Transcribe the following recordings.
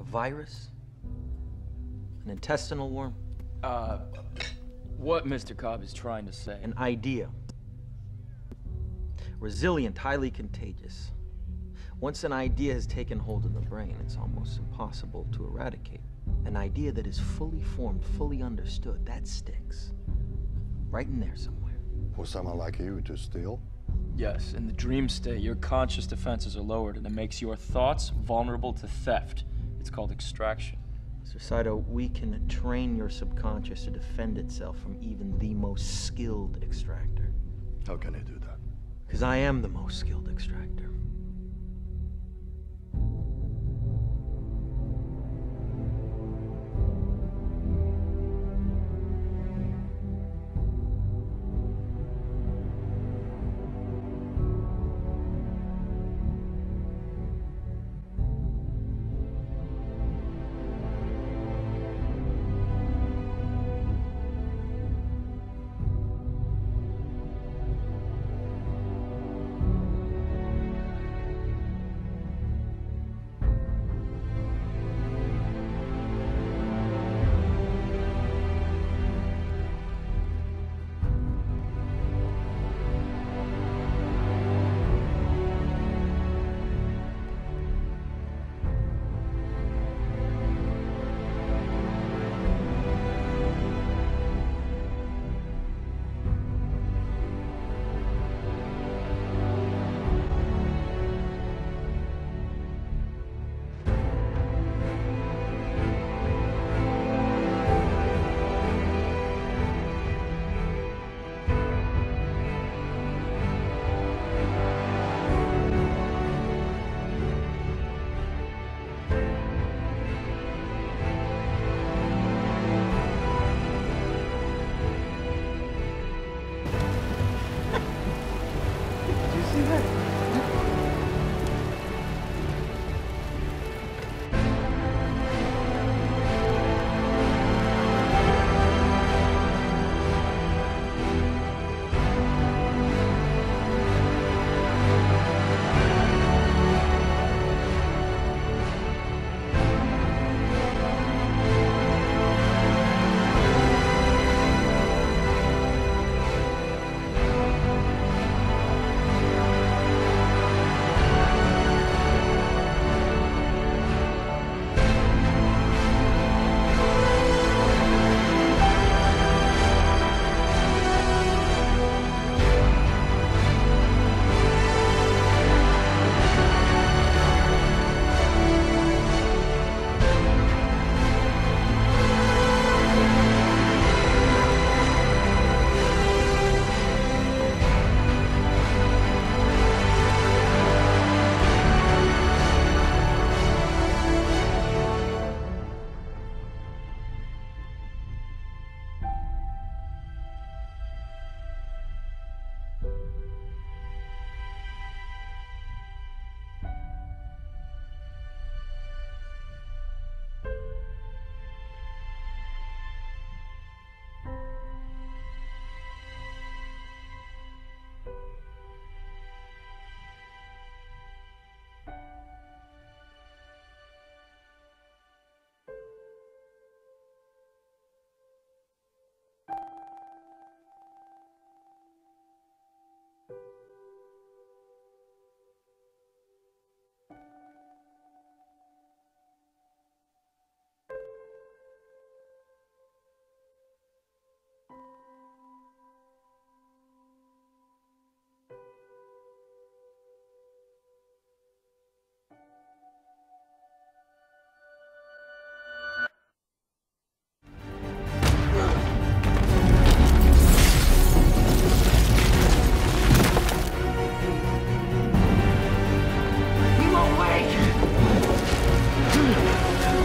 virus? An intestinal worm? What Mr. Cobb is trying to say? An idea. Resilient, highly contagious. Once an idea has taken hold of the brain, it's almost impossible to eradicate. An idea that is fully formed, fully understood, that sticks. Right in there somewhere. For someone like you to steal? Yes, in the dream state, your conscious defenses are lowered and it makes your thoughts vulnerable to theft. It's called extraction. Mr. Saito, we can train your subconscious to defend itself from even the most skilled extractor. How can I do that? Because I am the most skilled extractor.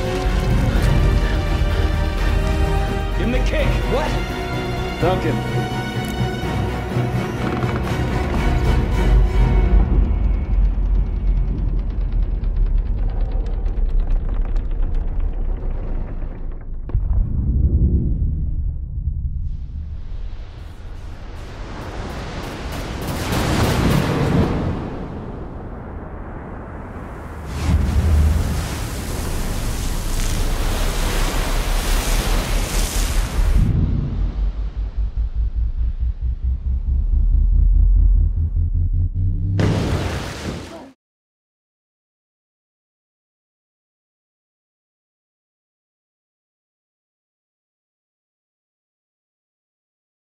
Duncan.